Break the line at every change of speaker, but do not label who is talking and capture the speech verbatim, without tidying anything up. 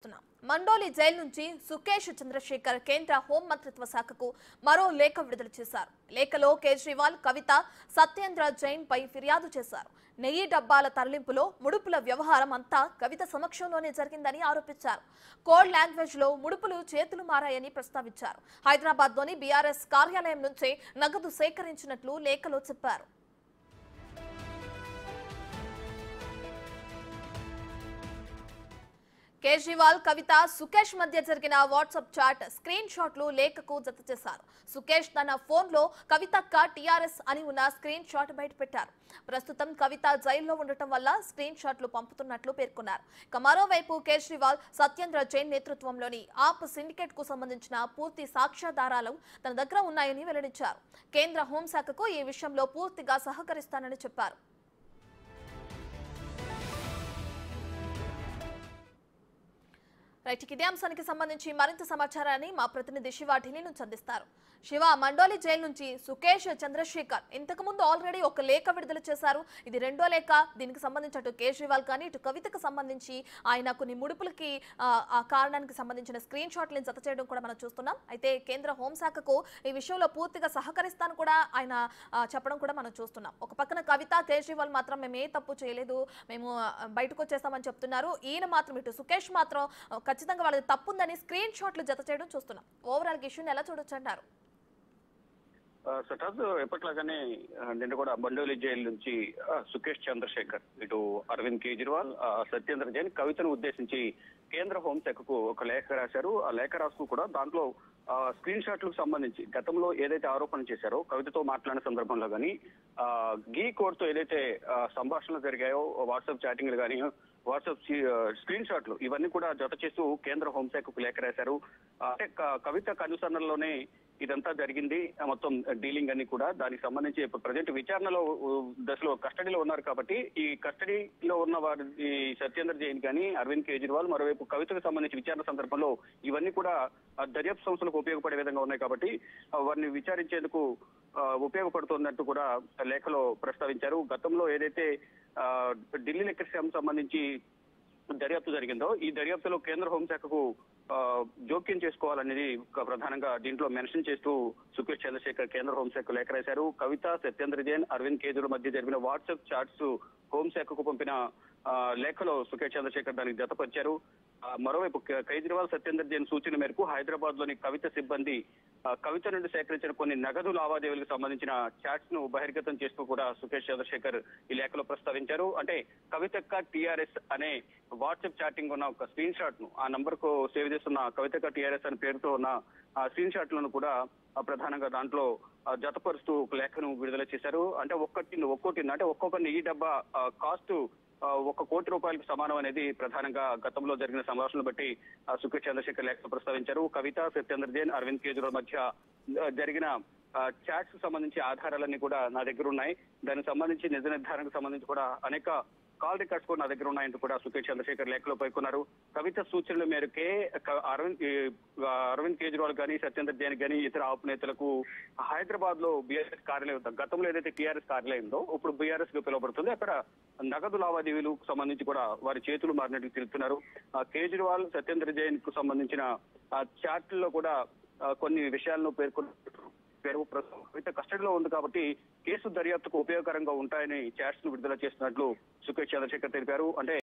Mandoli jail నుంచి సుకేష్ చంద్రశేఖర్ కేంద్ర home మంత్రిత్వ శాఖకు మరో లేఖ విడుదల చేశారు. లేఖలో కేజ్రీవాల్, కవిత, సత్యేంద్ర జైన్ పై ఫిర్యాదు చేశారు. నెయ్యి డబ్బాల తరలింపులో ముడుపుల వ్యవహారం అంతా కవిత సమక్షంలోనే జరిగిందని ఆరోపించారు. కోడ్ లాంగ్వేజ్ లో ముడుపులు చేతులు మారాయని ప్రస్తావించారు. హైదరాబాద్ లోని బీఆర్ఎస్ కార్యాలయం నుంచే నగదు సేకరించినట్లు లేఖలో చెప్పారు. కేజ్రీవాల్, కవిత, సుకేష్ మధ్య జరిగిన వాట్సాప్ చాట్ స్క్రీన్ షాట్లు లేఖకు జత చేశారు. సుకేష్ తన ఫోన్ లో కవితక్క టీఆర్ఎస్ అని ఉన్న స్క్రీన్ షాట్ బయటపెట్టారు. ప్రస్తుతం కవిత జైల్లో ఉండటం వల్ల స్క్రీన్ షాట్లు పంపుతున్నట్లు పేర్కొన్నారు. మరోవైపు కేజ్రీవాల్, సత్యేంద్ర జైన్ నేతృత్వంలోని ఆప్ సిండికేట్ కు సంబంధించిన పూర్తి సాక్ష్యాధారాలు తన దగ్గర ఉన్నాయని వెల్లడించారు. కేంద్ర హోంశాఖకు ఈ విషయంలో పూర్తిగా సహకరిస్తానని చెప్పారు. రైట్, ఇదే అంశానికి సంబంధించి మరింత సమాచారాన్ని మా ప్రతినిధి శివ ఢిల్లీ నుంచి అందిస్తారు. శివ, మండోలి జైలు నుంచి సుకేష్ చంద్రశేఖర్ ఇంతకు ముందు ఆల్రెడీ ఒక లేఖ విడుదల చేశారు. ఇది రెండో లేఖ. దీనికి సంబంధించి అటు కేజ్రీవాల్ కానీ ఇటు కవితకు సంబంధించి ఆయన కొన్ని ముడుపులకి ఆ కారణానికి సంబంధించిన స్క్రీన్ షాట్లను జత చేయడం కూడా మనం చూస్తున్నాం. అయితే కేంద్ర హోంశాఖకు ఈ విషయంలో పూర్తిగా సహకరిస్తాను కూడా ఆయన చెప్పడం కూడా మనం చూస్తున్నాం. ఒక పక్కన కవిత, కేజ్రీవాల్ మాత్రం మేము ఏ తప్పు చేయలేదు, మేము బయటకు వచ్చేస్తామని చెప్తున్నారు. ఈయన మాత్రం ఇటు సుకేష్ మాత్రం ఖచ్చితంగా వాళ్ళది తప్పుందని స్క్రీన్ షాట్లు జత చేయడం చూస్తున్నాం. ఓవరాల్ ఇష్యూని ఎలా చూడొచ్చు అంటారు?
సటాజ్ ఎప్పట్లాగానే నిన్న కూడా మండోలి జైలు నుంచి సుకేష్ చంద్రశేఖర్, ఇటు అరవింద్ కేజ్రీవాల్, సత్యేంద్ర జైన్ కవితను ఉద్దేశించి కేంద్ర హోంశాఖకు ఒక లేఖ రాశారు. ఆ లేఖ రాస్తూ కూడా దాంట్లో స్క్రీన్ షాట్లకు సంబంధించి గతంలో ఏదైతే ఆరోపణ చేశారో కవితతో మాట్లాడిన సందర్భంలో కానీ గీ కోడ్ తో ఏదైతే సంభాషణలు జరిగాయో, వాట్సాప్ చాటింగ్లు కానీ, వాట్సాప్ స్క్రీన్ షాట్లు ఇవన్నీ కూడా జత చేస్తూ కేంద్ర హోంశాఖకు లేఖ రాశారు. అంటే కవిత అనుసరణలోనే ఇదంతా జరిగింది, మొత్తం డీలింగ్ అని కూడా. దానికి సంబంధించి ప్రజెంట్ విచారణలో దశలో కస్టడీలో ఉన్నారు కాబట్టి ఈ కస్టడీలో ఉన్న వారి సత్యేంద్ర జైన్ కానీ, అరవింద్ కేజ్రీవాల్, మరోవైపు కవితకు సంబంధించి విచారణ సందర్భంలో ఇవన్నీ కూడా దర్యాప్తు సంస్థలకు ఉపయోగపడే విధంగా ఉన్నాయి కాబట్టి వారిని విచారించేందుకు ఉపయోగపడుతున్నట్టు కూడా లేఖలో ప్రస్తావించారు. గతంలో ఏదైతే ఢిల్లీ లిక్కర్ స్కామ్ సంబంధించి దర్యాప్తు జరిగిందో ఈ దర్యాప్తులో కేంద్ర హోంశాఖకు జోక్యం చేసుకోవాలనేది ప్రధానంగా దీంట్లో మెన్షన్ చేస్తూ సుకేష్ చంద్రశేఖర్ కేంద్ర హోంశాఖ లేఖ రాశారు. కవిత, సత్యేంద్ర జైన్, అరవింద్ కేజ్రీవాల్ మధ్య జరిపిన వాట్సాప్ చాట్స్ హోంశాఖకు పంపిన లేఖలో సుకేష్ చంద్రశేఖర్ దానికి జతపరిచారు. మరోవైపు కేజ్రీవాల్, సత్యేంద్ర జైన్ సూచన మేరకు హైదరాబాద్ లోని కవిత సిబ్బంది కవిత నుండి సేకరించిన కొన్ని నగదు లావాదేవీలకు సంబంధించిన చాట్స్ ను బహిర్గతం చేస్తూ కూడా సుకేష్ చంద్రశేఖర్ ఈ లేఖలో ప్రస్తావించారు. అంటే కవితక్క టీఆర్ఎస్ అనే వాట్సాప్ చాటింగ్ ఉన్న ఒక స్క్రీన్ షాట్ ను, ఆ నంబర్ కు సేవ్ చేస్తున్న కవితక్క టీఆర్ఎస్ అనే పేరుతో ఉన్న ఆ స్క్రీన్ షాట్లను కూడా ప్రధానంగా దాంట్లో జతపరుస్తూ ఒక లేఖను విడుదల చేశారు. అంటే ఒక్కటి ఒక్కోటి అంటే ఒక్కొక్క నెయ్యి డబ్బా కాస్ట్ ఒక కోటి రూపాయలకు సమానం అనేది ప్రధానంగా గతంలో జరిగిన సంభాషణలు బట్టి సుకేష్ చంద్రశేఖర్ లేఖ ప్రస్తావించారు. కవిత, సత్యేంద్ర జైన్, అరవింద్ కేజ్రీవాల్ మధ్య జరిగిన చాట్స్ కు సంబంధించి ఆధారాలన్నీ కూడా నా దగ్గర ఉన్నాయి. దానికి సంబంధించి నిజ నిర్ధారణకు సంబంధించి కూడా అనేక కాల్ రికార్డ్స్ కూడా నా దగ్గర ఉన్నాయంటూ కూడా సుకేష్ చంద్రశేఖర్ లేఖలో పేర్కొన్నారు. కవిత సూచనల మేరకే అరవింద్ అరవింద్ కేజ్రీవాల్ కానీ, సత్యేంద్ర జైన్ కానీ ఇతర ఆప్ నేతలకు హైదరాబాద్ లో బీఆర్ఎస్ కార్యాలయం, గతంలో ఏదైతే టీఆర్ఎస్ కార్యాలయం ఉందో ఇప్పుడు బీఆర్ఎస్ గా పిలువబడుతుంది, అక్కడ నగదు లావాదేవీలకు సంబంధించి కూడా వారి చేతులు మారినట్టు తెలుపుతున్నారు. కేజ్రీవాల్, సత్యేంద్ర జైన్ కు సంబంధించిన చాట్లో కూడా కొన్ని విషయాలను పేర్కొన్నారు. కవిత కస్టడీలో ఉంది కాబట్టి కేసు దర్యాప్తుకు ఉపయోగకరంగా ఉంటాయని చాట్స్ ను విడుదల చేస్తున్నట్లు సుకేష్ చంద్రశేఖర్ తెలిపారు. అంటే